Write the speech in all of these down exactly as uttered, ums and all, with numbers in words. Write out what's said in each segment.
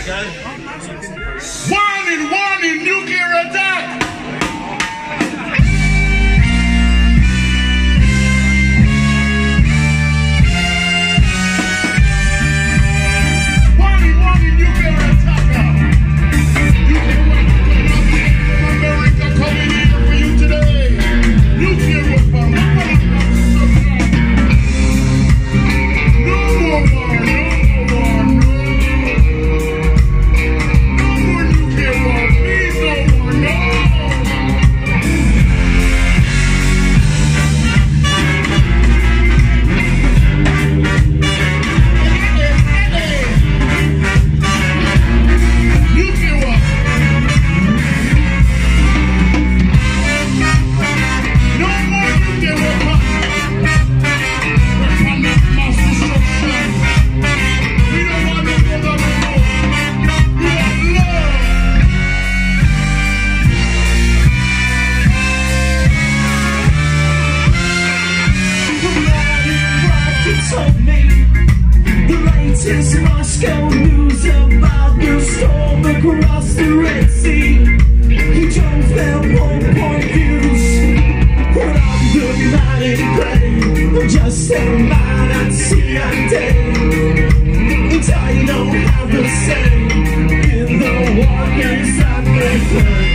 Warning, warning, nuclear attack! Warning, warning, nuclear attack! Nuclear weapon from America coming here for you today! Nuclear weapon! No more war, no more war, no! Latest Moscow news about the storm across the Red Sea. He drove their one-point views, put on the night in play. Just a man at sea and day. It's all you know how to say in the war games that they play.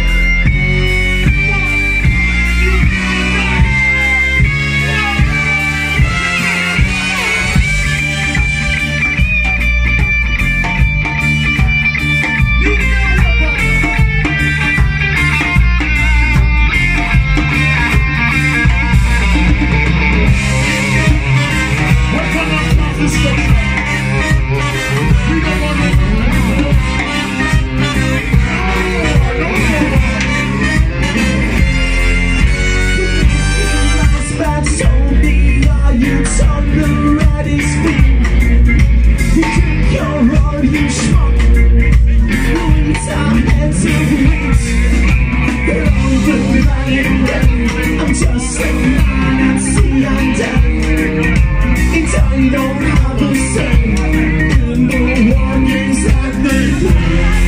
I'm just a man at sea and dead. It's all you know how to say in the war games that they play.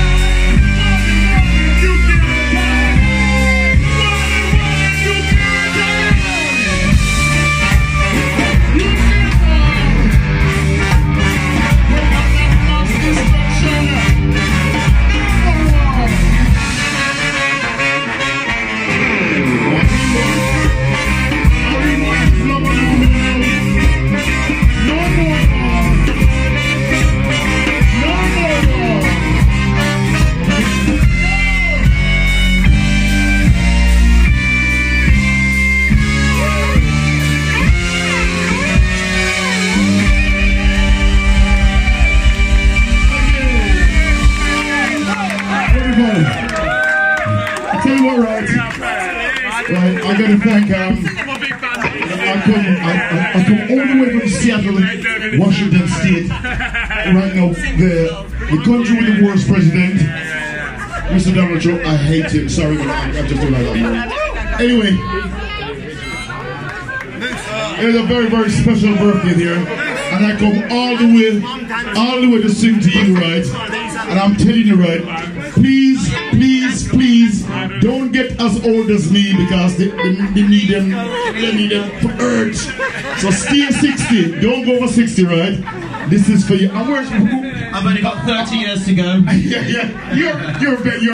I tell you what, right? Right, I gotta thank um, I come, I, I, I come all the way from Seattle, Washington State. Right now, the the country with the worst president, Mister Donald Trump. I hate him. Sorry, but I, I just don't like that. Anyway, there's a very very special birthday here, and I come all the way, all the way to sing to you, right? And I'm telling you, right, please, please, please, don't get as old as me because they, they, they need them, they need them for urge. So stay sixty, don't go over sixty, right? This is for you. And where's, I've only got thirty years to go. yeah, yeah, you're, you're, you're